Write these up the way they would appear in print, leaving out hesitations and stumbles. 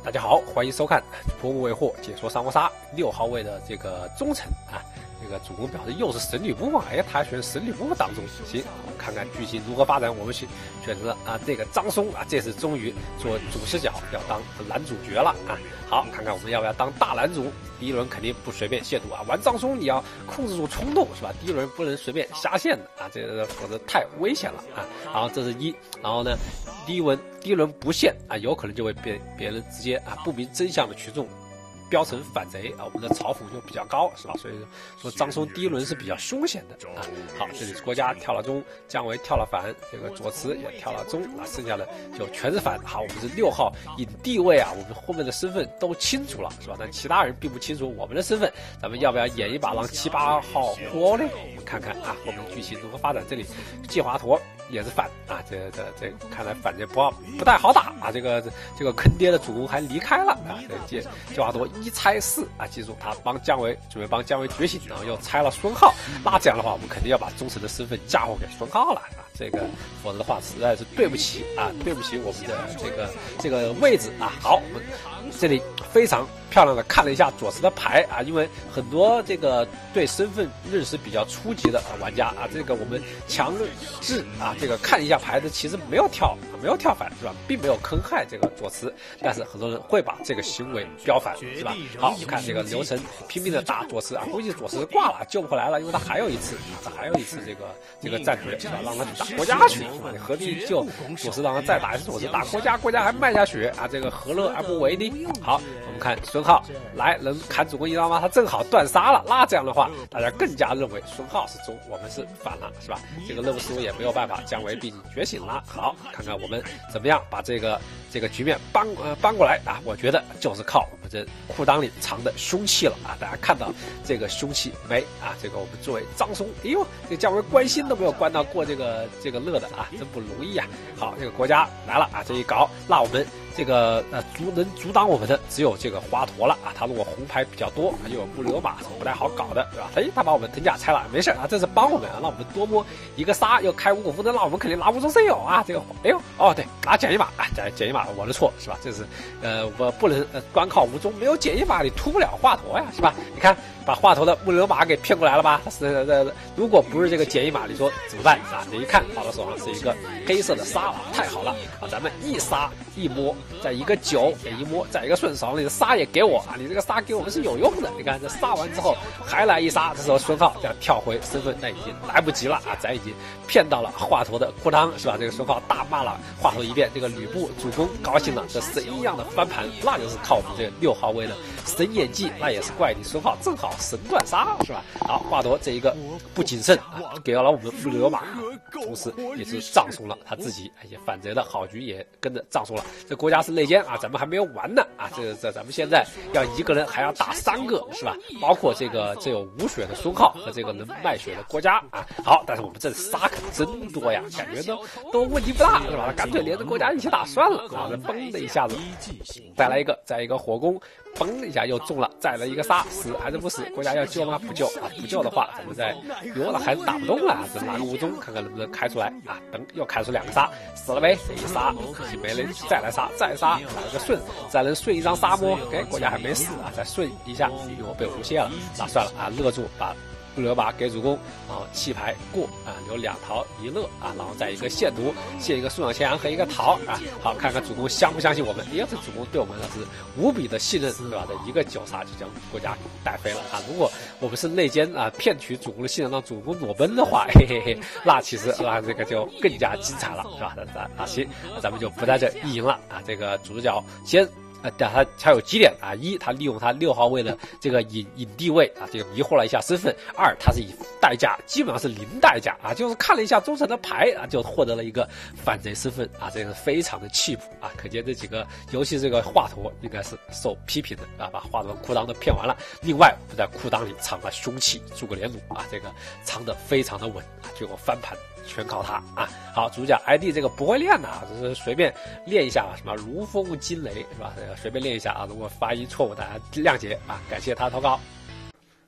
大家好，欢迎收看颇木未获解说三国杀6号位的这个忠臣啊。这个主公表示又是神吕布嘛？哎，他选神吕布当中，行，我们看看剧情如何发展。我们选择啊，这个张松啊，这次终于做主视角，要当男主角了啊。好，看看我们要不要当大男主。第一轮肯定不随便亵渎啊，玩张松你要控制住冲动是吧？第一轮不能随便下线的啊，这个否则太危险了啊。然后这是一，然后呢，第一轮不限啊，有可能就会被别人直接啊不明真相的群众标成反贼啊，我们的嘲讽就比较高是吧？所以说张松第一轮是比较凶险的啊。好，这里是郭嘉跳了中，姜维跳了反，这个左慈也跳了中，那剩下的就全是反。好，我们是6号影帝位啊，我们后面的身份都清楚了是吧？但其他人并不清楚我们的身份，咱们要不要演一把让7、8号活呢？我们看看啊，后面的剧情如何发展。这里计华佗也是反啊，这看来反正不太好打啊。这个坑爹的主公还离开了啊。这计华佗1拆4啊，记住他准备帮姜维觉醒，然后又拆了孙浩。那这样的话，我们肯定要把忠臣的身份嫁祸给孙浩了啊。这个否则的话实在是对不起啊，对不起我们的这个位置啊。好，我们这里非常漂亮的看了一下左慈的牌啊，因为很多这个对身份认识比较初级的玩家啊，这个我们强制啊，这个看一下牌子其实没有跳反是吧，并没有坑害这个左慈，但是很多人会把这个行为标反是吧？好，我们看这个刘晨拼命的打左慈啊，估计左慈挂了，救不回来了，因为他还有一次这个战锤是吧，让他去打郭嘉去，你何必就左慈让他再打一次左慈打郭嘉还卖下血啊，这个何乐而不为呢？好，我们看孙浩来能砍主公一刀吗？他正好断杀了，那这样的话大家更加认为孙浩是中，我们是反了是吧？这个任务输也没有办法，姜维毕竟觉醒了。好，看看我们怎么样把这个局面搬过来啊？我觉得就是靠我们这裤裆里藏的凶器了啊！大家看到这个凶器没啊？这个我们作为张松，哎呦，这姜维关心都没有关到过这个乐的啊，真不容易啊！好，这个国家来了啊，这一搞，那我们这个能阻挡我们的只有这个华佗了啊！他如果红牌比较多，又有木流马，不太好搞的，对吧？哎，他把我们藤甲拆了，没事啊，这是帮我们啊，让我们多摸一个杀，又开5股风筝，那我们肯定拿无中生有啊！这个，哎呦，哦对，拿减一码啊，减一码，我的错是吧？这是我不能光靠无中，没有减一码你突不了华佗呀，是吧？你看把华佗的木流马给骗过来了吧？如果不是这个减一码，你说怎么办啊？你一看华佗手上是一个黑色的杀了，太好了啊！咱们一杀一摸，再一个9给一摸，再一个顺手，你的杀也给我啊！你这个杀给我们是有用的。你看这杀完之后还来一杀，这时候孙浩这样跳回身份，那已经来不及了啊！咱已经骗到了华佗的裤裆是吧？这个孙浩大骂了华佗一遍，这个吕布主公高兴了，这神一样的翻盘，那就是靠我们这个6号位的神演技，那也是怪你孙浩正好神断杀是吧？好，华佗这一个不谨慎啊，给了我们木流马，同时也是葬送了他自己，也反贼的好局也跟着葬送了。这国家是内奸啊，咱们还没有完呢啊！这咱们现在要一个人还要打3个是吧？包括这有无血的孙浩和这个能卖血的郭嘉啊。好，但是我们这杀可真多呀，感觉都问题不大是吧？干脆连着郭嘉一起打算了啊！这嘣的一下子，再一个火攻。嘣一下又中了，再来一个杀，死还是不死？国家要救吗？不救啊！不救的话，咱们在有了还是打不动了，这拿个无中看看能不能开出来啊！等又开出2个杀，死了呗！这一杀可惜没人，再来杀，再杀，来个顺，再能顺一张杀摸，哎，国家还没死啊！再顺一下，又被无懈了，那算了啊，勒住把木流马给主公，然后弃牌过啊，留2逃1乐啊，然后再一个限毒，限一个素养千阳和一个逃啊，好看看主公相不相信我们？哎呀，这主公对我们是无比的信任，对吧？这一个9杀就将国家带飞了啊！如果我们是内奸啊，骗取主公的信任，让主公裸奔的话，嘿嘿嘿，那其实这个就更加精彩了，是吧？行，咱们就不在这意淫了啊！这个主角先。他有几点啊？一，他利用他6号位的这个影帝位啊，这个迷惑了一下身份；二，他是以代价基本上是0代价啊，就是看了一下忠臣的牌啊，就获得了一个反贼身份啊，这个非常的气谱啊！可见这几个，尤其这个华佗应该是受批评的啊，把华佗裤裆都骗完了。另外，不在裤裆里藏了凶器诸葛连弩啊，这个藏得非常的稳啊，结果翻盘。全靠他啊！好，主角 ID 这个不会练呐，只是随便练一下什么如风惊雷是吧？这个随便练一下啊，如果发音错误大家谅解啊！感谢他投稿。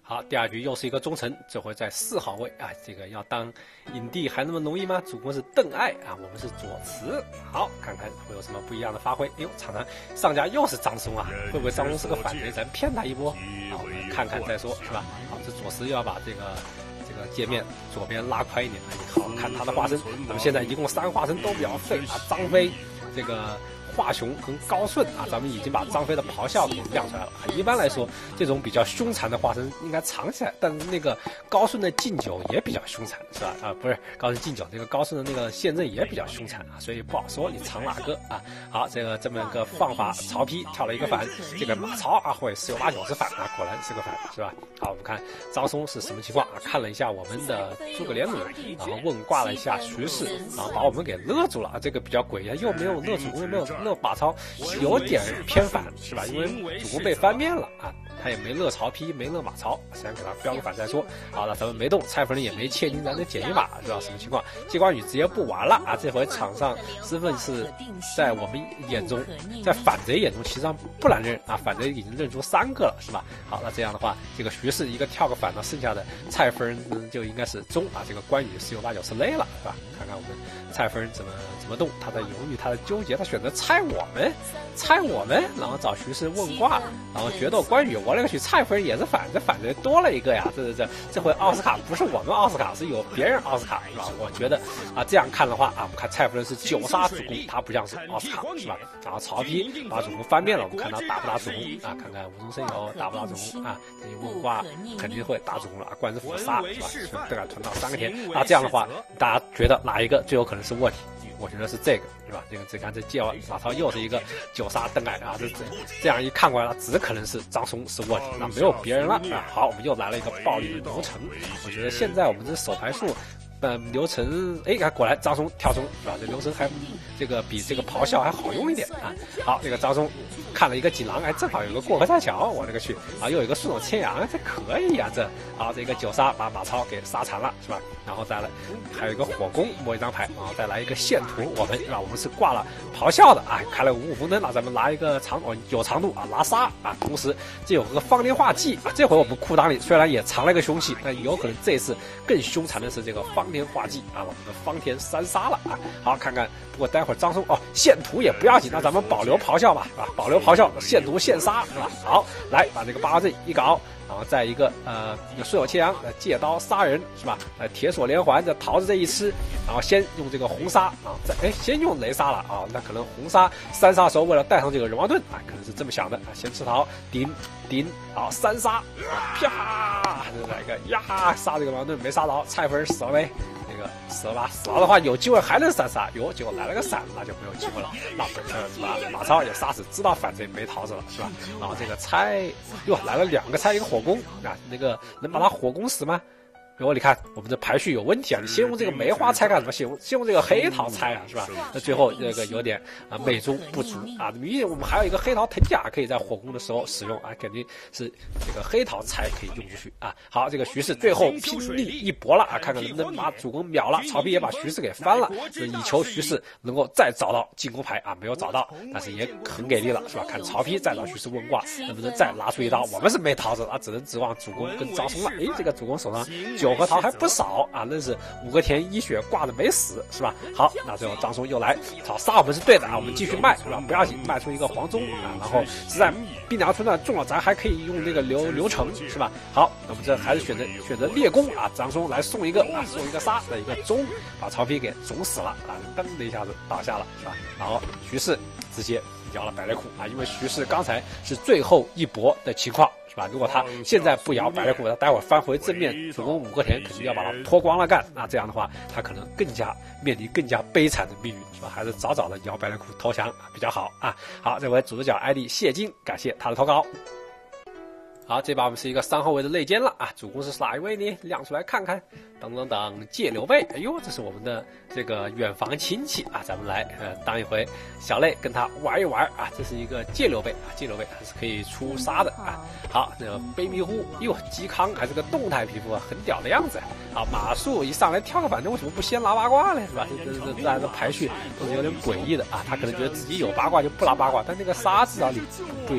好，第二局又是一个忠臣，这回在4号位啊，这个要当影帝还那么容易吗？主公是邓艾啊，我们是左慈。好，看看会有什么不一样的发挥。哎呦，常常上家又是张松啊，会不会张松是个反贼，咱骗他一波？好，我们看看再说，是吧？好，这左慈又要把这个界面左边拉快一点。好，看他的化身，那么现在一共3化身都比较废啊，张飞这个。华雄跟高顺啊，咱们已经把张飞的咆哮给亮出来了。一般来说，这种比较凶残的化身应该藏起来，但是那个高顺的敬酒也比较凶残，是吧？啊，不是高顺敬酒，这个高顺的那个现任也比较凶残啊，所以不好说你藏哪个啊。好，这么个放法，曹丕跳了一个反，这个马超啊会10有8九是反啊，果然是个反，是吧？好，我们看张松是什么情况啊？看了一下我们的诸葛连弩，然后问卦了一下徐氏，然后把我们给勒住了啊，这个比较诡异，又没有勒主公，又没有勒马超，有点偏反，是吧？因为主公被翻面了啊，他也没勒曹丕，没勒马超，先给他标个反再说。好了，咱们没动，蔡夫人也没切进咱的简易码，知道什么情况？接关羽直接不玩了啊！这回场上身份是在我们眼中，在反贼眼中其实上不难认啊，反贼已经认出3个了，是吧？好，那这样的话，这个徐氏一个跳个反呢，剩下的蔡夫人就应该是中啊，这个关羽10有8九是累了，是吧？看看我们蔡夫人怎么动，他在犹豫，他在纠结，他选择猜我们，然后找徐氏问卦，然后决斗关羽，我勒个去，蔡夫人也是反，这反贼多了一个呀，这回奥斯卡不是我们奥斯卡，是有别人奥斯卡，是吧？我觉得啊，这样看的话啊，我们看蔡夫人是9杀主公，他不像是奥斯卡，是吧？然后曹丕把主公翻面了，我们看他打不打主公啊？看看无中生有打不打主公啊？这问卦肯定会打主公了，关师傅杀，是吧？这个囤到3个田，那这样的话，大家觉得哪一个最有可能是卧底？我觉得是这个，是吧？这看这借马超又是一个9杀邓艾啊，这样一看过来了，只可能是张松是卧底，那没有别人了啊。好，我们又来了一个暴力的流程，我觉得现在我们这手牌数。流程果然张松跳中，是吧？这流程还这个比这个咆哮还好用一点啊。好，这个张松看了一个锦囊，正好有个过河拆桥，我勒个去啊！又有一个顺手牵羊，这可以呀，这好，这个9杀把马超给杀残了，是吧？然后再来还有一个火攻摸一张牌，然后再来一个线图，我们是挂了咆哮的啊，开了五红灯，那咱们拿一个有长度啊，拿杀啊，同时这有个方天画戟啊，这回我们裤裆里虽然也藏了一个凶器，但有可能这次更凶残的是这个方天画戟啊，我们的方天3杀了啊。好，看看，不过待会儿张松线图也不要紧，那咱们保留咆哮吧，是吧？保留咆哮，线图线杀，是吧？好，来把这个八卦阵一搞。然后再一个顺手牵羊，借刀杀人，是吧？铁锁连环，这桃子这一吃，然后先用这个红杀啊，先用雷杀了啊，那可能红杀3杀的时候为了带上这个人王盾啊，可能是这么想的啊，先吃桃顶啊3杀啪，来一个呀杀这个人王盾没杀着，蔡夫人死了没？这个死了吧？死了的话有机会还能3杀，结果来了个闪，那就没有机会了。那是吧？马超也杀死，知道反贼没桃子了，是吧？然后这个猜来了2个猜一个火攻啊，那个能把他火攻死吗？然后你看我们的排序有问题啊！你先用这个梅花猜干什么？先用这个黑桃猜啊，是吧？那最后这个有点美中不足啊！明明我们还有一个黑桃藤甲可以在火攻的时候使用啊，肯定是这个黑桃猜可以用出去啊！好，这个徐氏最后拼力一搏了啊，看看能不能把主公秒了。曹丕也把徐氏给翻了，以求徐氏能够再找到进攻牌啊，没有找到，但是也很给力了，是吧？看曹丕再找徐氏问卦，能不能再拿出一刀？我们是没桃子啊，只能指望主公跟张松了。这个主公手上9个桃还不少啊，那是5个田1血挂着没死，是吧？好，那最后张松又来杀我们是对的啊，我们继续卖，是吧？不要紧，卖出一个黄忠啊，然后实在兵粮村段中了，咱还可以用那个流程，是吧？好，那我们这还是选择列攻啊，张松来送一个杀的一个忠，把曹丕给总死了啊，噔的一下子倒下了，是吧？然后徐氏直接摇了百雷库啊，因为徐氏刚才是最后一搏的情况。如果他现在不摇百雷库，他待会儿翻回正面，主攻5个田肯定要把他脱光了干。那这样的话，他可能面临更加悲惨的命运，是吧？还是早的摇百雷库投降比较好啊。好，这回主角 ID 谢金，感谢他的投稿。好，这把我们是一个3号位的内奸了啊！主公是哪一位呢？亮出来看看。借刘备，哎呦，这是我们的这个远房亲戚啊！咱们来当一回小类，跟他玩一玩啊！这是一个借刘备啊，借刘备还是可以出杀的啊！好，这个卑弥呼，哟，嵇康还是个动态皮肤啊，很屌的样子啊！马谡一上来跳个板凳，为什么不先拿八卦呢？是吧？这按照排序都是有点诡异的啊！他可能觉得自己有八卦就不拿八卦，但那个杀至少你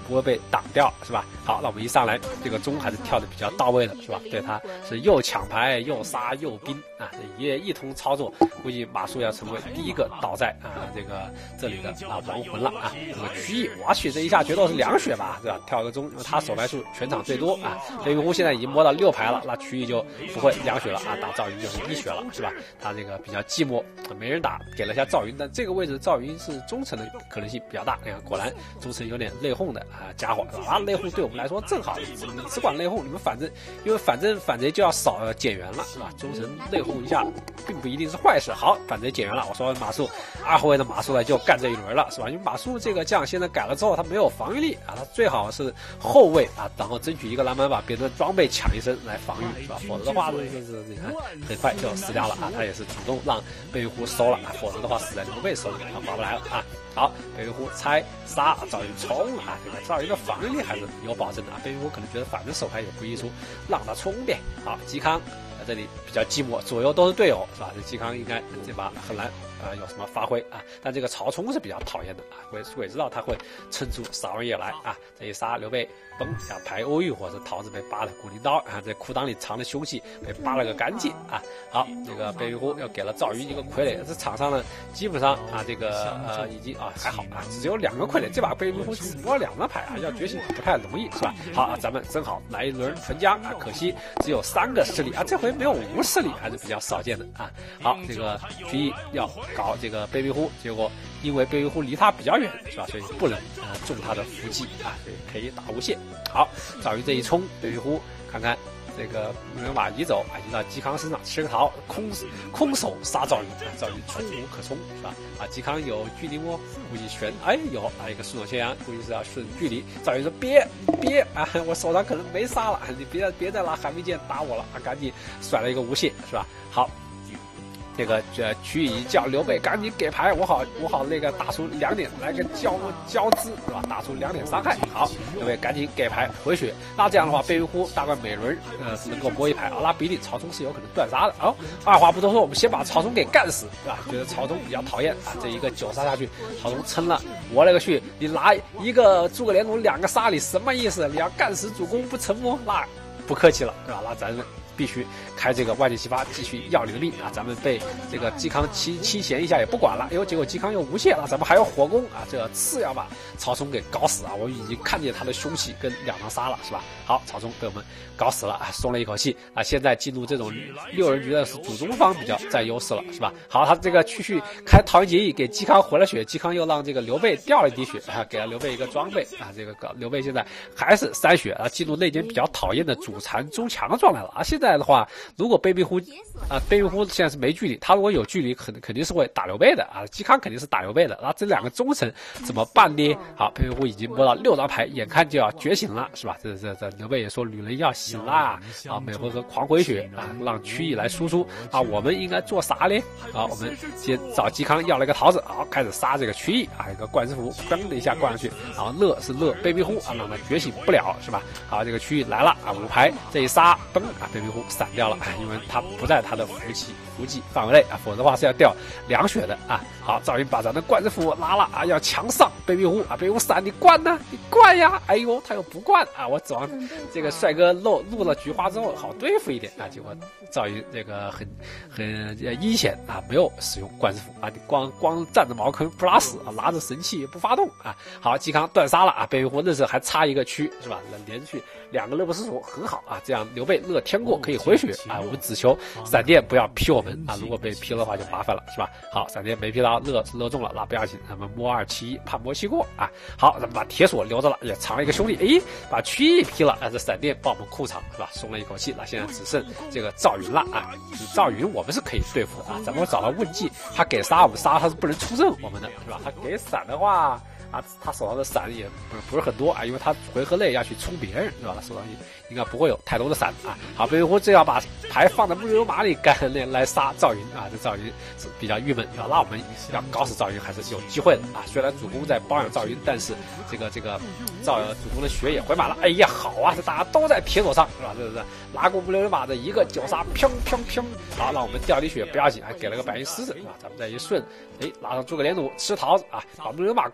不会被挡掉，是吧？好，那我们一上来，这个钟还是跳的比较到位的，是吧？对他是又抢牌又杀又兵啊，也一通操作，估计马谡要成为第一个倒在这里的亡魂了啊。这个曲艺，我去这一下决斗是2血吧，对吧？跳个钟，因为他手牌数全场最多啊。北云湖现在已经摸到6牌了，那曲艺就不会2血了啊，打赵云就是1血了，是吧？他这个比较寂寞，没人打，给了一下赵云，但这个位置赵云是忠诚的可能性比较大。你看，果然忠诚有点内讧的家伙，啊，内讧对我们来说正好，你只管内讧，你们反正因为反贼就要少减员了，是吧？忠诚内讧一下，并不一定是坏事。好，反贼减员了，我说马谡2后卫的马谡呢就干这一轮了，是吧？因为马谡这个将现在改了之后，他没有防御力啊，他最好是后卫啊，然后争取一个篮板把别人的装备抢一身来防御，是吧？否则的话，你看很快就死掉了啊！他也是主动让北云湖收了啊，否则的话死在刘备手里，他划不来了啊。好，北云湖拆杀赵云冲啊，这个赵云的防御力还是有保证的啊。北云湖可能觉得反正手牌也不易出，让他冲呗。好，嵇康在这里比较寂寞，左右都是队友，是吧？这嵇康应该这把很难有什么发挥啊。但这个曹冲是比较讨厌的啊，我也知道他会撑出少人也来啊。这一杀刘备崩啊，排欧玉或者桃子被扒的骨灵刀啊，在裤裆里藏的凶器被扒了个干净啊。好，这个北云湖又给了赵云一个傀儡，这场上呢基本上啊这个已经还好啊，只有2个傀儡，这把北云湖只摸了2张牌啊，要觉醒不太容易，是吧？好，咱们正好来一轮纯江啊，可惜只有3个势力啊，这回没有5势力，还是比较少见的啊。好，这个曲艺要搞这个北云湖，结果因为北云湖离他比较远，是吧？所以不能中他的伏击啊，所以可以打无懈。好，赵云这一冲，北云湖看看这个木人马移走啊，移到嵇康身上吃个桃，空手杀赵云，赵云冲无可冲，是吧？啊，嵇康有距离摸，估计选有一个顺手牵羊，估计是要顺距离。赵云说别啊，我手上可能没杀了，你别再拿寒冰剑打我了啊，赶紧甩了一个无懈，是吧？好。这个曲艺叫刘备赶紧给牌，我好那个打出2点，来个交织，是吧？打出2点伤害。好，刘备赶紧给牌回血。那这样的话，北云湖大概每轮能够摸1牌啊，那比例曹冲是有可能断杀的。好，二话不多说，我们先把曹冲给干死，是吧？觉得曹冲比较讨厌啊，这一个9杀下去，曹冲撑了我勒个去！你拿一个诸葛连弩2个杀你什么意思？你要干死主公不成吗？那不客气了，是吧？那咱们必须开这个万箭齐发，继续要灵力啊！咱们被这个嵇康七贤一下也不管了，结果嵇康又无懈了，咱们还有火攻啊！这次要把曹冲给搞死啊！我已经看见他的凶器跟2张杀了，是吧？好，曹冲被我们搞死了啊，松了一口气啊！现在进入这种6人局的是主攻方比较占优势了，是吧？好，他这个去开桃园结义给嵇康回了血，嵇康又让这个刘备掉了一滴血啊，给了刘备一个装备啊！这个刘备现在还是3血啊，进入内奸比较讨厌的主残中强的状态了啊！现在的话，如果北云湖现在是没距离，他如果有距离，肯定是会打刘备的啊。嵇康肯定是打刘备的，那这2个忠臣怎么办呢？好，北云湖已经摸到6张牌，眼看就要觉醒了，是吧？这刘备也说女人要醒啦啊！每回合狂回血啊，让曲艺来输出啊。我们应该做啥呢？啊，我们先找嵇康要了一个桃子，好，开始杀这个曲艺啊，一个灌师符，咣的一下灌上去，然后乐北云湖啊，让他觉醒不了，是吧？好，这个曲艺来了啊，5牌这一杀，崩啊，北云湖闪掉了，因为他不在他的伏击范围内啊，否则的话是要掉2血的啊。好，赵云把咱的灌师符拿了啊，要强上北云湖啊，北云湖闪，你灌呢？你灌呀！哎呦，他又不灌啊，我指望这个帅哥入了菊花之后好对付一点啊，结果赵云这个很阴险啊，没有使用灌师符啊，你光站着茅坑不拉屎啊，拿着神器不发动啊。好，嵇康断杀了啊，北云湖那时候还差一个区，是吧？连续2个乐不思蜀，很好啊，这样刘备乐天过可以回血啊，我们只求闪电不要劈我们啊，如果被劈了的话就麻烦了，是吧？好，闪电没劈到，乐中了，那不要紧，咱们摸27判摸7过啊。好，咱们把铁锁留着了，也藏了一个兄弟，把曲艺劈了啊，这闪电帮我们控场，是吧？松了一口气，那现在只剩这个赵云了啊，赵云我们是可以对付的啊，咱们找到问计，他给杀我们杀，他是不能出阵我们的，是吧？他给闪的话啊，他手上的闪也不是很多啊，因为他回合内要去冲别人，是吧？他手上应该不会有太多的闪啊。好，北云湖这要把牌放在木牛马里干来杀赵云啊，这赵云是比较郁闷，那我们要搞死赵云还是有机会的啊。虽然主公在包养赵云，但是这个主公的血也回满了。哎呀，好啊，这大家都在铁手上，是吧？这是拿过木牛马的一个9杀，砰砰砰，好，让我们掉滴血不要紧，还给了个白银狮子，是吧？咱们再一顺，拿上诸葛连弩吃桃子啊，把木牛马挂上，把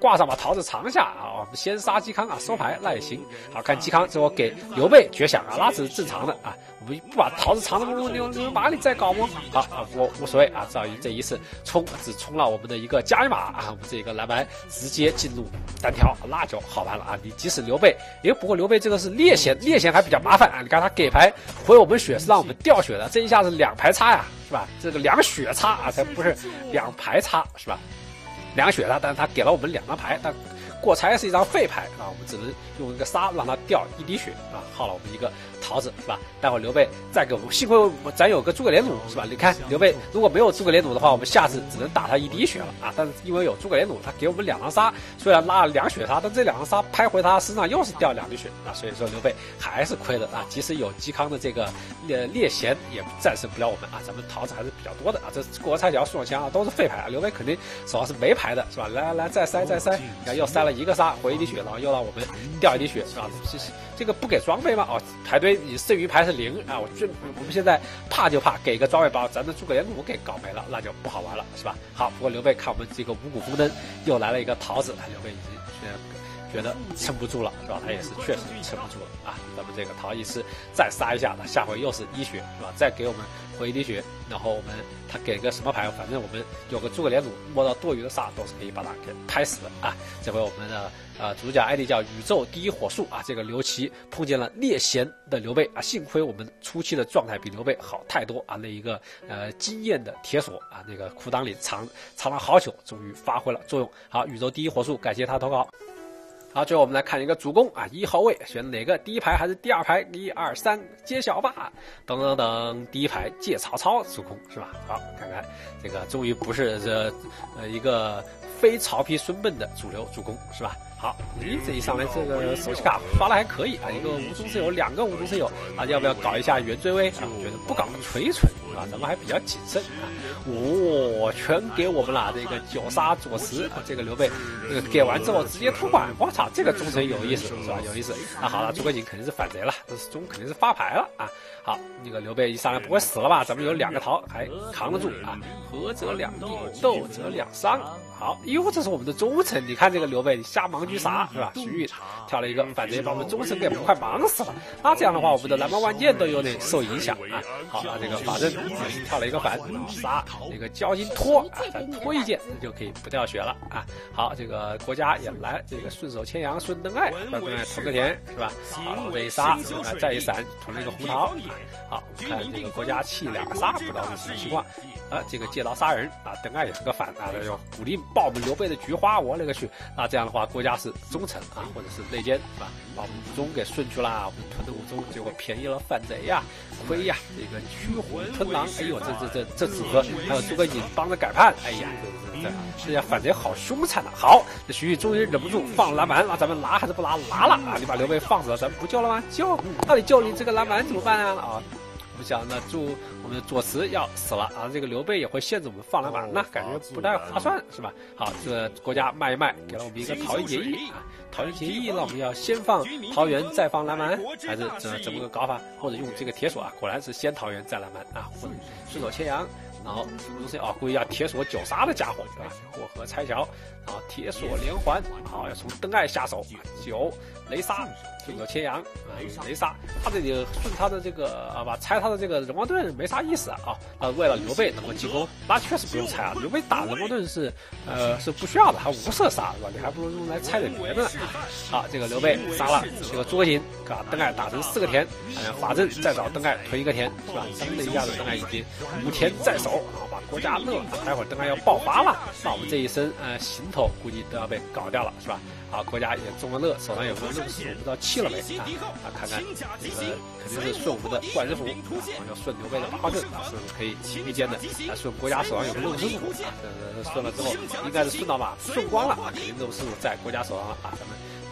桃子藏下啊，我们先杀嵇康啊，收牌那也行。好，看嵇康最后给刘备绝响啊，那是正常的啊。我们不把桃子藏那么多，你马里再搞吗？好啊，我无所谓啊，赵云这一次只冲了我们的一个加一码啊，我们这个蓝白直接进入单挑，那就好玩了啊。你即使刘备，不过刘备这个是猎贤还比较麻烦啊。你看他给牌回我们血是让我们掉血的，这一下是2排差呀，是吧？这个2血差啊，才不是2排差，是吧？2血差，但是他给了我们2张牌，但过拆是一张废牌啊，我们只能用一个杀让他掉1滴血啊，耗了我们一个桃子，是吧？待会儿刘备再给我们，幸亏咱有个诸葛连弩，是吧？你看刘备如果没有诸葛连弩的话，我们下次只能打他1滴血了啊。但是因为有诸葛连弩，他给我们2张杀，虽然拉了2血杀，但这2张杀拍回他身上又是掉2滴血啊，所以说刘备还是亏了啊。即使有嵇康的这个猎贤，也战胜不了我们啊。咱们桃子还是比较多的啊，这过拆桥、宋枪啊都是废牌啊。刘备肯定手上是没牌的，是吧？来再塞，你看又塞了1个杀回1滴血，然后又让我们掉1滴血，是吧？这个不给装备吗？哦，排队你剩余牌是0啊！我们现在怕就怕给一个装备包，咱的诸葛连弩给搞没了，那就不好玩了，是吧？好，不过刘备看我们这个五谷丰登，又来了一个桃子，刘备已经觉得撑不住了，是吧？他也是确实撑不住了啊！咱们这个陶艺师再杀一下，他下回又是1血，是吧？再给我们回1滴血，然后他给个什么牌，反正我们有个诸葛连弩，摸到多余的杀都是可以把他给拍死的啊！这回我们的主角 ID 叫宇宙第一火术啊，这个刘琦碰见了猎贤的刘备啊，幸亏我们初期的状态比刘备好太多啊，那一个经验的铁锁啊，那个裤裆里藏了好久，终于发挥了作用。好，宇宙第一火术，感谢他投稿。好，最后我们来看一个主攻啊，1号位选哪个？第一排还是第2排？1、2、3，揭晓吧！等等等，第一排借曹操主攻是吧？好，看看这个终于不是一个非曹丕孙膑的主流主攻是吧？好，这一上来这个手气卡发的还可以啊，一个无中生有，2个无中生有啊，要不要搞一下圆锥威啊？我觉得不搞锤锤啊，咱们还比较谨慎啊。全给我们了，这个9杀左慈啊，这个刘备给完之后直接突管，我操，这个忠诚有意思是吧？有意思。那好了，诸葛瑾肯定是反贼了，这是肯定是发牌了啊。好，那个刘备一上来不会死了吧？咱们有2个桃还扛得住啊，合则2地，斗则2伤。好，这是我们的忠臣，你看这个刘备瞎忙狙杀是吧？徐彧跳了一个反贼，把我们忠臣给快忙死了。那这样的话，我们的蓝芒万箭都有点受影响啊。好，那这个法正跳了一个反杀，这个交金拖啊，再拖1箭就可以不掉血了啊。好，这个国家也来，这个顺手牵羊顺邓艾，把邓艾屯个田是吧？好，这一杀，再一闪屯了一个胡桃。好，看这个国家弃2个杀，不知道是什么情况啊？这个借刀杀人啊，邓艾也是个反啊，要鼓励爆我们刘备的菊花，我勒个去！那这样的话，国家是忠臣啊，或者是内奸是吧？把我们武宗给顺去啦，我们屯的武宗结果便宜了范贼呀，亏呀！这个驱虎吞狼，哎呦，这组合还有诸葛瑾帮着改判，哎呀，这家反贼好凶残呐！好，这徐彧终于忍不住放蓝丸，那咱们拿还是不拿？拿了啊！你把刘备放死了，咱们不救了吗？救！到底救你这个蓝丸怎么办啊？我们想呢，祝我们的左慈要死了啊！这个刘备也会限制我们放蓝丸，那感觉不太划算，是吧？好，这个国家卖一卖，给了我们一个桃园结义啊！桃园结义，那我们要先放桃园再放蓝丸，还是怎么个搞法？或者用这个铁锁啊？果然是先桃园再蓝丸啊！或者顺手牵羊。然后不是故意要铁锁9杀的家伙，对吧？过河拆桥，然后铁锁连环，好，要从邓艾下手，9雷杀，顺手牵羊啊，雷杀。他这里顺他的这个拆他的这个人王盾没啥意思啊为了刘备能够进攻，那确实不用拆啊。刘备打人王盾是不需要的，还无色杀是吧？你还不如用来拆点别的呢。好，这个刘备杀了这个诸葛瑾，把邓艾打成4个田，法正再找邓艾屯1个田是吧？噔的一下子邓艾已经5田在手。然后把国家乐了，待会儿邓艾要爆发了，那我们这一身行头估计都要被搞掉了，是吧？好，国家也中了乐，手上有个乐师，我不知道弃了没啊？看看这个肯定是顺我们的冠人符，然后要顺刘备的8号阵是可以预见的。顺国家手上有个乐师符顺了之后应该是顺到顺光了啊，肯定乐师符在国家手上了啊，咱们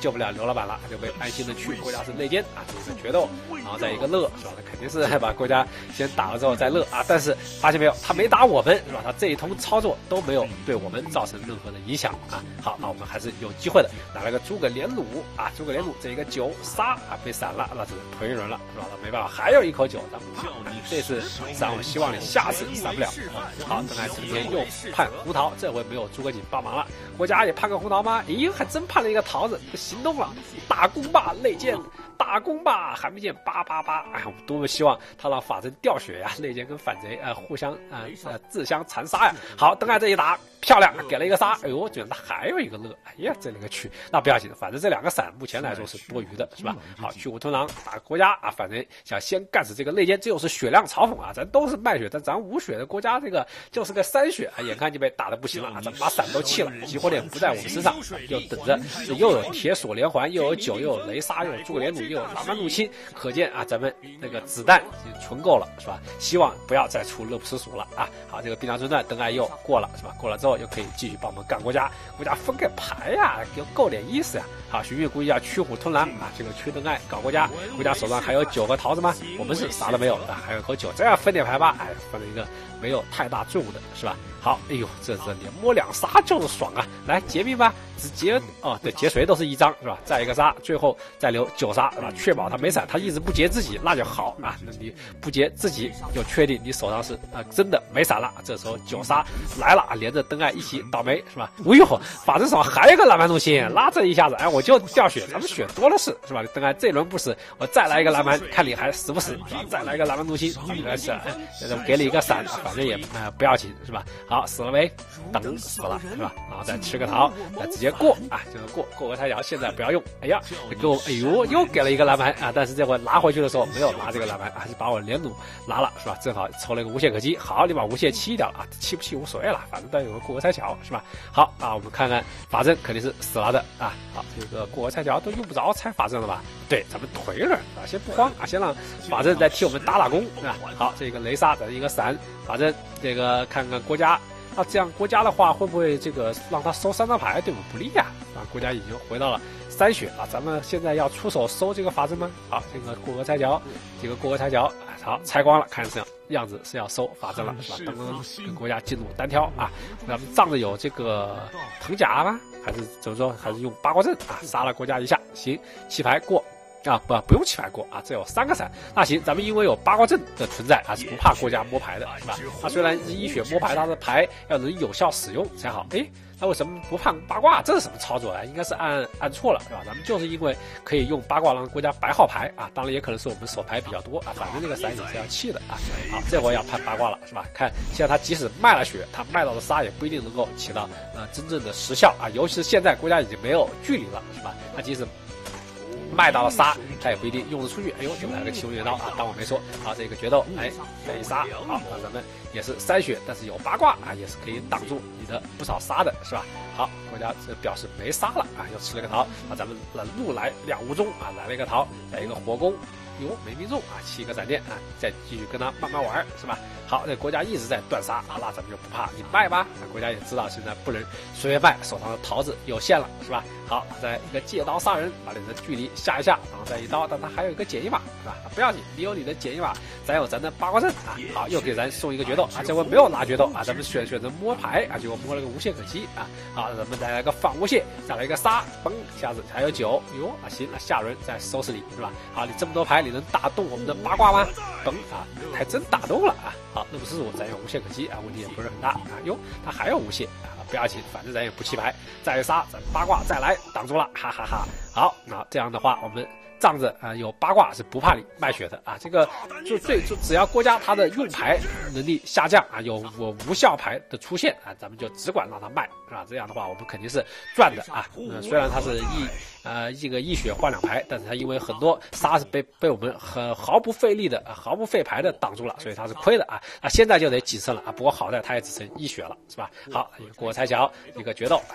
救不了刘老板了，就被安心的去。国家是内奸啊，这个决斗，然后再一个乐，是吧？那肯定是把国家先打了之后再乐啊。但是发现没有，他没打我们，是吧？他这一通操作都没有对我们造成任何的影响啊。好，那我们还是有机会的，拿了个诸葛连弩啊，诸葛连弩这一个9杀啊被闪了，那只能推人了，是吧？那没办法，还有一口9，咱们怕这次闪，我希望你下次闪不了。好，邓艾今天又判胡桃，这回没有诸葛瑾帮忙了。国家也判个胡桃吗？咦，还真判了一个桃子，行动了，大攻吧，内奸。大攻吧，还没见888！哎，我们多么希望他让法正掉血呀，内奸跟反贼互相自相残杀呀。好，邓艾这一打漂亮，给了一个杀，哎呦，居然他还有一个乐，哎呀，这个去，那不要紧，反正这2个闪目前来说是多余的，是吧？好，去虎吞狼打国家啊，反正想先干死这个内奸，这就是血量嘲讽啊，咱都是卖血，但咱无血的国家这个就是个3血啊，眼看就被打得不行了啊，咱把闪都弃了，激活点不在我们身上，又等着又有铁锁连环，又有9，又有雷杀，又有诸葛连弩，又有浪漫入侵，可见啊，咱们那个子弹已经存够了，是吧？希望不要再出乐不思蜀了啊！好，这个滨江村段邓艾又过了，是吧？过了之后又可以继续帮我们干国家，国家分个牌呀，给够点意思呀！好，荀彧估计要驱虎吞狼啊，这个驱邓艾搞国家，国家手上还有9个桃子吗？我们是啥都没有啊，还有口9，这样分点牌吧，哎，分了一个没有太大作用的，是吧？好，哎呦，这连摸2杀就是爽啊！来劫命吧，只劫哦，对，劫谁都是1张，是吧？再一个杀，最后再留9杀，是吧？确保他没闪，他一直不劫自己，那就好啊。那你不劫自己，就确定你手上是真的没闪了。这时候9杀来了，连着邓艾一起倒霉，是吧？哎呦，法正手上还有个蓝蛮怒心，拉这一下子，哎，我就掉血，咱们血多了是，是吧？邓艾这轮不死，我再来一个蓝蛮，看你还死不死，是吧？再来一个蓝蛮怒心，给了一个闪，反正也不要紧，是吧？好，死了没？等死了，是吧？然后再吃个桃，再直接过啊，就是过个太桥，现在不要用。哎呀，给我，哎呦，又给了一个蓝盘啊！但是这回拿回去的时候没有拿这个蓝盘，还是把我连弩拿了，是吧？正好抽了一个无懈可击。好，你把无懈弃掉了啊，弃不弃无所谓了，反正都有个过河拆桥，是吧？好啊，我们看看法正肯定是死了的啊。好，这个过河拆桥都用不着拆法正了吧？对，咱们腿了啊，先不慌啊，先让法正再替我们打工，是吧？好，这个雷杀的一个闪，法正这个看看国家。那这样国家的话，会不会这个让他收3张牌对我们不利呀？啊，国家已经回到了3血啊，咱们现在要出手收这个法正吗？好，这个过河拆桥，这个过河拆桥，好，拆光了，看这样子是要收法正了，是吧？刚刚跟国家进入单挑啊，咱们仗着有这个藤甲吗？还是怎么说？还是用八卦阵啊，杀了国家一下，行，弃牌过。啊，不用弃牌过啊，这有3个闪。那行，咱们因为有八卦阵的存在啊，是不怕国家摸牌的，是吧？那虽然是1血摸牌，它的牌要能有效使用才好。哎，那为什么不判八卦？这是什么操作啊？应该是按错了，是吧？咱们就是因为可以用八卦让国家白号牌啊，当然也可能是我们手牌比较多啊，反正这个闪也是要弃的啊。好，这回要判八卦了，是吧？看现在他即使卖了血，他卖到的杀也不一定能够起到真正的实效啊，尤其是现在国家已经没有距离了，是吧？他即使卖到了杀，他也不一定用得出去。哎呦，就来了个七龙月刀啊！当我没说。好，这个决斗，哎，再一杀，好，那咱们也是3血，但是有八卦啊，也是可以挡住你的不少杀的，是吧？好，国家这表示没杀了啊，又吃了个桃。啊，咱们冷怒来2无中啊，来了一个桃，再一个火攻。哟，没命中啊，7个闪电啊，再继续跟他慢慢玩，是吧？好，这国家一直在断杀啊，那咱们就不怕，你卖吧。那国家也知道现在不能随便卖，手上的桃子有限了，是吧？好，再一个借刀杀人，把你的距离下一下，然后再一刀，但他还有一个减1码，是吧？不要紧，你有你的减1码，咱有咱的八卦阵啊。好，又给咱送一个决斗啊，这回没有拿决斗啊，咱们选择摸牌啊，结果摸了个无懈可击啊。好，咱们再来个反无懈，再来一个杀，嘣，一下子还有9，哟，啊行，那下轮再收拾你，是吧？好，你这么多牌，你能打动我们的八卦吗？嘣啊，还真打动了啊！好，那不是我，咱有无懈可击啊，问题也不是很大啊。哟，他还有无懈啊，不要紧，反正咱也不弃牌，再杀，咱八卦再来，挡住了，哈哈哈。好，那这样的话，我们仗着有八卦是不怕你卖血的啊，这个就只要国家它的用牌能力下降啊，有无效牌的出现啊，咱们就只管让它卖，是吧？这样的话我们肯定是赚的啊。虽然它是这个1血换2牌，但是它因为很多杀是被我们毫不费力的毫不费牌的挡住了，所以它是亏的啊。现在就得谨慎了啊。不过好在它也只剩1血了，是吧？好，一个过河拆桥，一个决斗就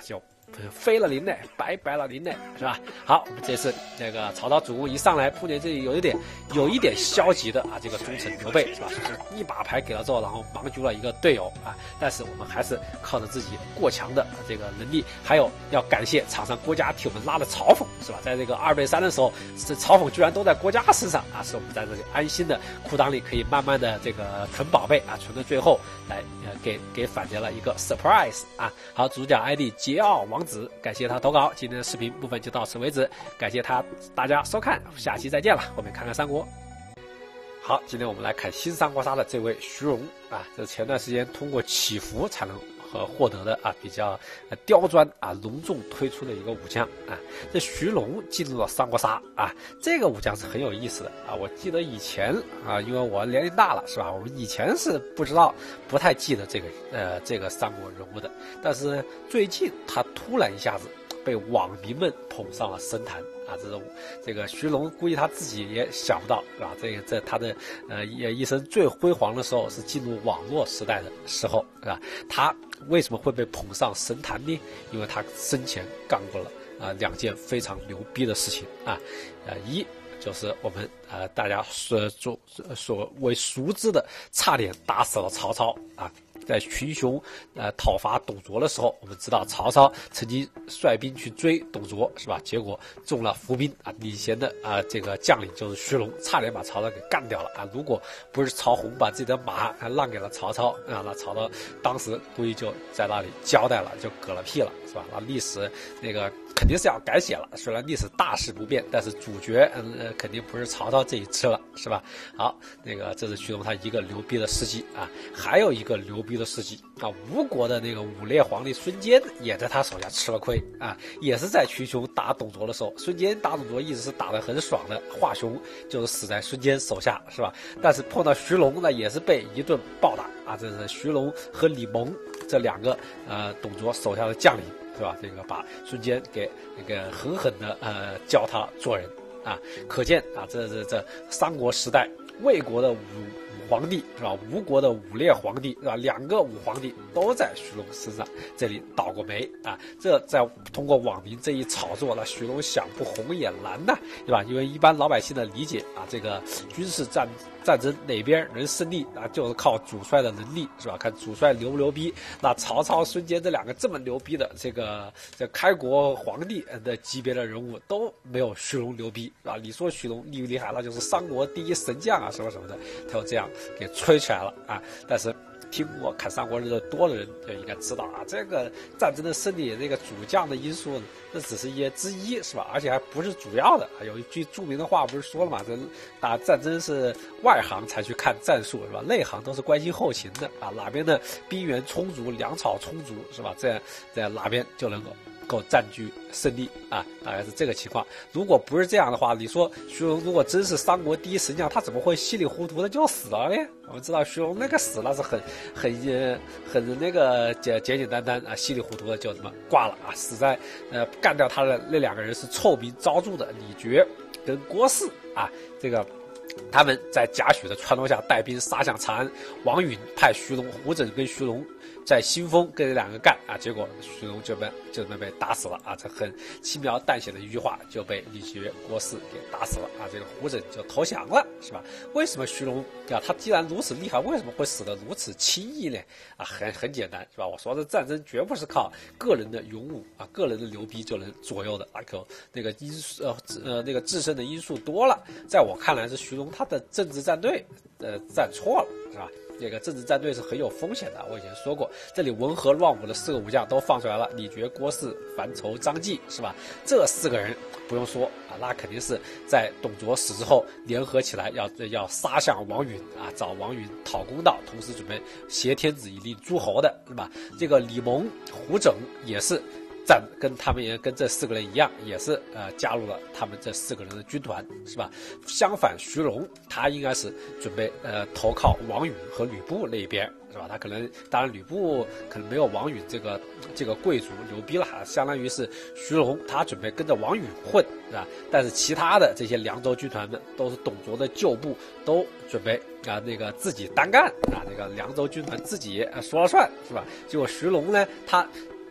飞了林嘞，拜拜了林嘞，是吧？好，我们这次那个曹操主公一上来，碰见这里有一点消极的啊，这个忠臣刘备是吧？是一把牌给了之后，然后忙局了一个队友啊。但是我们还是靠着自己过强的这个能力，还有要感谢场上郭嘉替我们拉了嘲讽是吧？在这个2对3的时候，这嘲讽居然都在郭嘉身上啊，使我们在这里安心的裤裆里可以慢慢的这个存宝贝啊，存到最后来给反劫了一个 surprise 啊。好，主角 ID 桀骜王子，感谢他投稿。今天的视频部分就到此为止，感谢大家收看，下期再见了，后面看看三国。好，今天我们来看新三国杀的这位徐荣啊，这是前段时间通过祈福才能获得的啊，比较刁钻啊隆重推出的一个武将啊。这徐荣进入了三国杀啊，这个武将是很有意思的啊。我记得以前啊，因为我年龄大了是吧？我们以前是不太记得这个三国人物的，但是最近他突然一下子被网民们捧上了神坛啊！这个徐荣估计他自己也想不到，是吧？这他的一生最辉煌的时候是进入网络时代的时候，是吧？他为什么会被捧上神坛呢？因为他生前干过了2件非常牛逼的事情啊，一就是我们大家所为熟知的，差点打死了曹操啊。在群雄讨伐董卓的时候，我们知道曹操曾经率兵去追董卓，是吧？结果中了伏兵啊，领衔的这个将领就是徐荣，差点把曹操给干掉了啊！如果不是曹洪把自己的马让给了曹操啊，那曹操当时估计就在那里交代了，就嗝了屁了，是吧？那历史那个肯定是要改写了，虽然历史大势不变，但是主角肯定不是曹操这一支了，是吧？好，那个这是徐荣他一个牛逼的事迹啊，还有一个牛逼的事迹啊，吴国的那个武烈皇帝孙坚也在他手下吃了亏啊，也是在群雄打董卓的时候，孙坚打董卓一直是打得很爽的，华雄就是死在孙坚手下，是吧？但是碰到徐荣呢，也是被一顿暴打啊，这是徐荣和李蒙这2个董卓手下的将领，是吧？这个把孙坚给那个狠狠的教他做人啊，可见啊，这三国时代魏国的武皇帝是吧？吴国的武烈皇帝是吧？2个武皇帝都在徐荣身上这里倒过霉啊！这在通过网民这一炒作，那徐荣想不红也难呐，对吧？因为一般老百姓的理解啊，这个军事战争哪边能胜利啊，就是靠主帅的能力，是吧？看主帅牛不牛逼。那曹操、孙坚这2个这么牛逼的这开国皇帝的级别的人物都没有徐荣牛逼，是吧？你说徐荣厉不厉害？那就是三国第一神将啊，什么什么的，他就这样给吹起来了啊！但是听过看三国的多的人就应该知道啊，这个战争的胜利，这个主将的因素，这只是之一，是吧？而且还不是主要的。有一句著名的话不是说了嘛，这打战争是外行才去看战术，是吧？内行都是关心后勤的啊，哪边的兵源充足，粮草充足，是吧？这样在哪边就能够占据胜利啊，大概是这个情况。如果不是这样的话，你说徐荣如果真是三国第一神将，他怎么会稀里糊涂的就死了呢？我们知道徐荣那个死那是很那个简单啊，稀里糊涂的就这么挂了啊，死在干掉他的那2个人是臭名昭著的李傕跟郭汜啊，这个。他们在贾诩的撺掇下带兵杀向长安，王允派徐荣、胡轸跟徐荣在新丰跟这2个干啊，结果徐荣就这么被打死了啊，这很轻描淡写的一句话就被李傕、郭汜给打死了啊，这个胡轸就投降了，是吧？为什么徐荣啊他既然如此厉害，为什么会死得如此轻易呢？啊，很简单，是吧？我说这战争绝不是靠个人的勇武啊，个人的牛逼就能左右的啊，那个因素那个制胜的因素多了，在我看来是徐荣他的政治战队站错了，是吧？这个政治战队是很有风险的，我以前说过，这里文和乱武的4个武将都放出来了，李傕、郭汜、樊稠、张继，是吧？这4个人不用说啊，那肯定是在董卓死之后联合起来要杀向王允啊，找王允讨公道，同时准备挟天子以令诸侯的，是吧？这个李蒙、胡轸也是。跟他们也跟这4个人一样，也是加入了他们这4个人的军团，是吧？相反，徐荣他应该是准备投靠王允和吕布那一边，是吧？他可能当然吕布可能没有王允这个贵族牛逼了，相当于是徐荣他准备跟着王允混，是吧？但是其他的这些凉州军团们都是董卓的旧部，都准备那个自己单干啊，那个凉州军团自己说了算，是吧？结果徐荣呢，他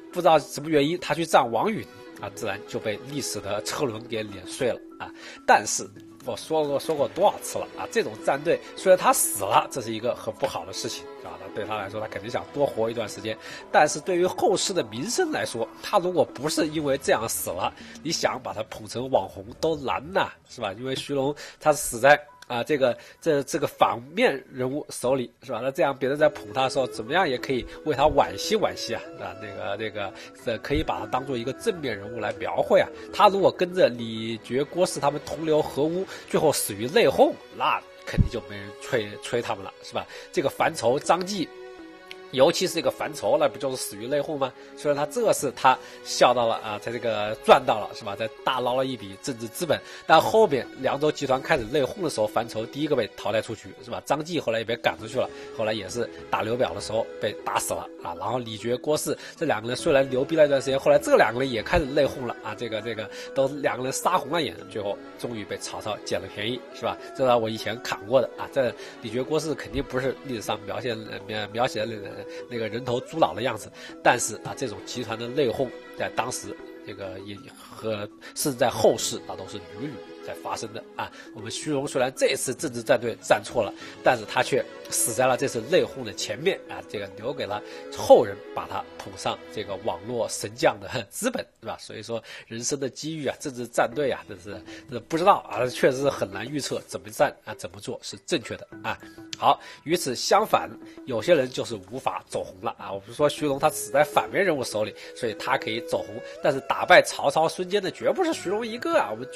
不知道什么原因，他去战王允啊，自然就被历史的车轮给碾碎了啊。但是我说过多少次了啊，这种战队虽然他死了，这是一个很不好的事情啊，对他来说他肯定想多活一段时间，但是对于后世的名声来说，他如果不是因为这样死了，你想把他捧成网红都难呐，是吧？因为徐龙他死在这个反面人物手里，是吧？那这样别人在捧他的时候，怎么样也可以为他惋惜惋惜啊！可以把他当做一个正面人物来描绘啊。他如果跟着李傕、郭汜他们同流合污，最后死于内讧，那肯定就没人吹他们了，是吧？这个樊稠、张继。尤其是这个樊稠，那不就是死于内讧吗？虽然这是他笑到了啊，在这个赚到了，是吧？在大捞了一笔政治资本，但后面凉州集团开始内讧的时候，樊稠第一个被淘汰出局，是吧？张继后来也被赶出去了，后来也是打刘表的时候被打死了啊。然后李傕、郭汜这两个人虽然牛逼了一段时间，后来这两个人也开始内讧了啊，这个都两个人杀红了眼，最后终于被曹操捡了便宜，是吧？这是我以前砍过的啊。这李傕、郭汜肯定不是历史上描写的那个人头猪脑的样子，但是啊，这种集团的内讧在当时这个也甚至在后世那都是屡屡在发生的啊。我们徐荣虽然这次政治战队站错了，但是他却死在了这次内讧的前面啊，这个留给了后人把他捧上这个网络神将的资本，是吧？所以说人生的机遇啊，政治战队啊，这是不知道啊，确实是很难预测怎么战啊，怎么做是正确的啊。好，与此相反，有些人就是无法走红了啊。我们说徐荣他死在反面人物手里，所以他可以走红，但是打败曹操、孙坚的绝不是徐荣一个啊。我们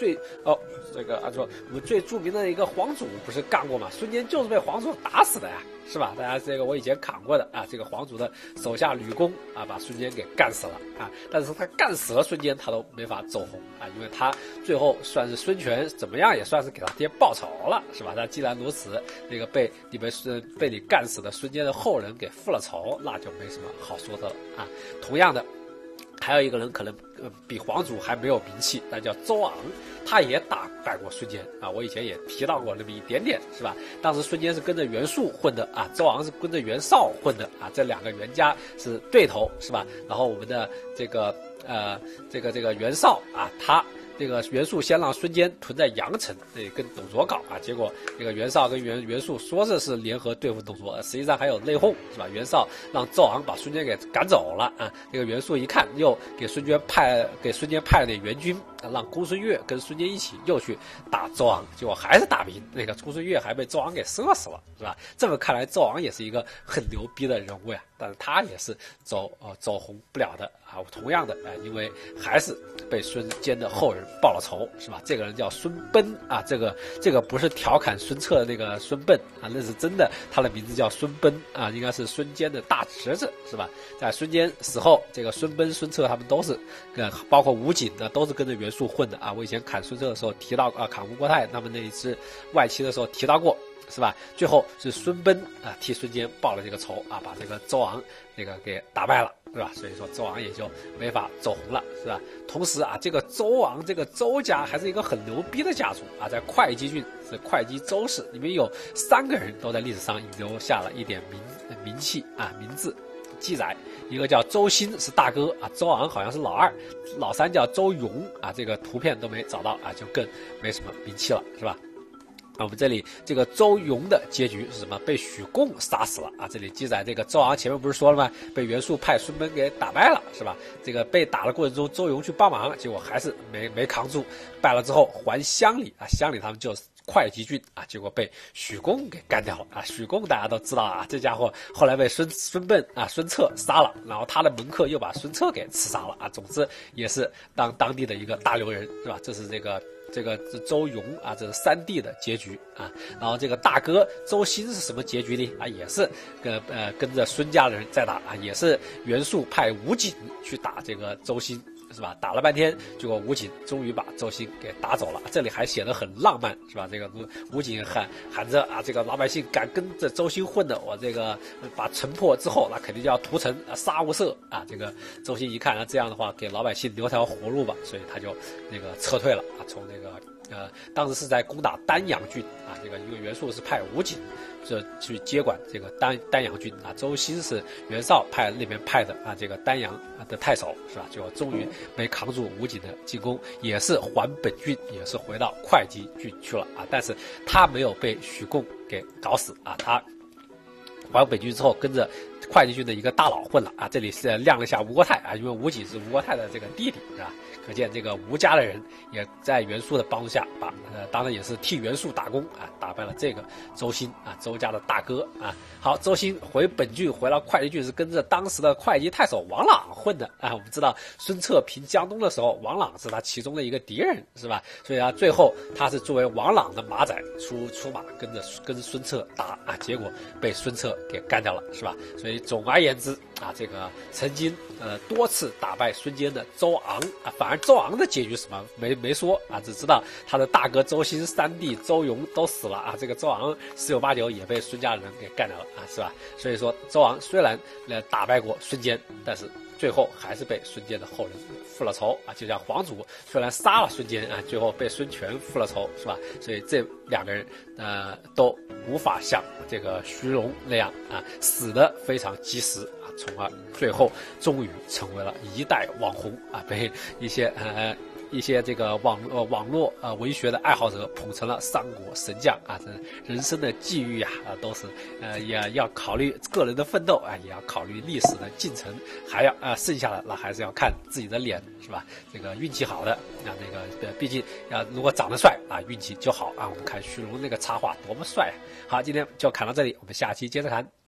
最著名的一个黄祖不是干过吗？孙坚就是被黄祖打死的呀，是吧？大家这个我以前砍过的啊，这个黄祖的手下吕公啊，把孙坚给干死了啊。但是他干死了孙坚，他都没法走红啊，因为他最后算是孙权怎么样也算是给他爹报仇了，是吧？他既然如此，那个被你干死的孙坚的后人给复了仇，那就没什么好说的了啊。同样的，还有一个人可能比黄祖还没有名气，那叫周昂，他也打败过孙坚啊。我以前也提到过那么一点点，是吧？当时孙坚是跟着袁术混的啊，周昂是跟着袁绍混的啊，这两个袁家是对头，是吧？然后我们的这个袁绍啊，他这个袁术先让孙坚屯在阳城，跟董卓搞啊，结果这个袁绍跟袁术说是联合对付董卓，实际上还有内讧，是吧？袁绍让纣昂把孙坚给赶走了啊，这个袁术一看，又给孙坚派了点援军，让公孙越跟孙坚一起又去打纣昂，结果还是打不赢，那个公孙越还被纣昂给射死了，是吧？这么看来，纣昂也是一个很牛逼的人物呀，但是他也是走红不了的啊。同样的因为还是被孙坚的后人报了仇，是吧？这个人叫孙贲啊，这个不是调侃孙策的那个孙贲啊，那是真的，他的名字叫孙贲啊，应该是孙坚的大侄子，是吧？在孙坚死后，这个孙贲、孙策他们都是包括吴景呢，都是跟着袁术混的啊。我以前砍孙策的时候提到啊，砍吴国泰他们那一支外戚的时候提到过，是吧？最后是孙贲啊替孙坚报了这个仇啊，把这个周昂这个给打败了，是吧？所以说周昂也就没法走红了，是吧？同时啊，这个周昂这个周家还是一个很牛逼的家族啊，在会稽郡是会稽周氏，里面有3个人都在历史上留下了一点名气啊名字记载，一个叫周兴是大哥啊，周昂好像是老二，老三叫周勇啊，这个图片都没找到啊，就更没什么名气了，是吧？我们这里这个周勇的结局是什么？被许贡杀死了啊！这里记载这个周昂前面不是说了吗？被袁术派孙贲给打败了，是吧？这个被打的过程中，周勇去帮忙，结果还是没扛住，败了之后还乡里啊，乡里他们就会稽郡啊，结果被许贡给干掉了啊！许贡大家都知道啊，这家伙后来被孙贲啊孙策杀了，然后他的门客又把孙策给刺杀了啊！总之也是当地的一个大流人，是吧？这是这个周勇啊，这是3弟的结局啊。然后这个大哥周兴是什么结局呢？啊，也是跟着孙家的人在打啊，也是袁术派吴景去打这个周兴，是吧？打了半天，结果吴景终于把周兴给打走了。这里还写得很浪漫，是吧？这个吴景喊着啊，这个老百姓敢跟着周兴混的，我这个把城破之后，那肯定就要屠城啊，杀无赦啊。这个周兴一看，那这样的话给老百姓留条活路吧，所以他就那个撤退了啊，从那个当时是在攻打丹阳郡啊，这个一个袁术是派武警这去接管这个丹阳郡啊，周兴是袁绍那边派的啊，这个丹阳的太守是吧？就终于没扛住武警的进攻，也是还本郡，也是回到会稽郡去了啊，但是他没有被许贡给搞死啊，他还本郡之后跟着会稽郡的一个大佬混了啊，这里是亮了一下吴国泰啊，因为吴景是吴国泰的这个弟弟是吧？可见这个吴家的人也在袁术的帮助下当然也是替袁术打工啊，打败了这个周兴啊，周家的大哥啊。好，周兴回本郡回到会稽郡是跟着当时的会稽太守王朗混的啊。我们知道孙策平江东的时候，王朗是他其中的一个敌人是吧？所以啊，最后他是作为王朗的马仔出马跟孙策打啊，结果被孙策给干掉了是吧？所以总而言之啊，这个曾经多次打败孙坚的周昂啊，反而周昂的结局什么没说啊，只知道他的大哥周兴、三弟周瑜都死了啊，这个周昂十有八九也被孙家人给干掉了啊，是吧？所以说周昂虽然打败过孙坚，但是最后还是被孙坚的后人复了仇啊，就像黄祖虽然杀了孙坚啊，最后被孙权复了仇是吧？所以这两个人都无法像这个徐荣那样啊死得非常及时啊，从而最后终于成为了一代网红啊，被一些这个网络文学的爱好者捧成了三国神将啊，这人生的际遇啊都是也要考虑个人的奋斗啊，也要考虑历史的进程，还要剩下的那还是要看自己的脸是吧？这个运气好的啊，那个毕竟如果长得帅啊，运气就好啊。我们看徐荣那个插画多么帅啊！好，今天就看到这里，我们下期接着看。